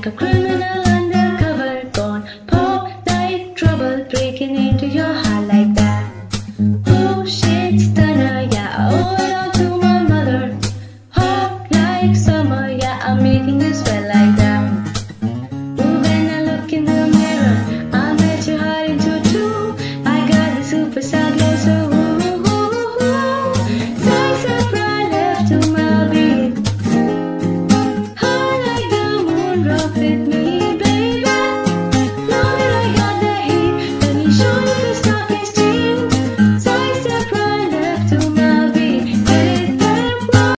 like a criminal undercover, gone pop like trouble, breaking into your heart like that. Oh shit, stunner, yeah, I owe it all to my mother. Hot like summer, yeah, I'm making you sweat like that. Ooh, when I look in the mirror, I bet your heart into two. I got the superstar glow, so sexy pride left to my beat. Hot like the moon, rock with me.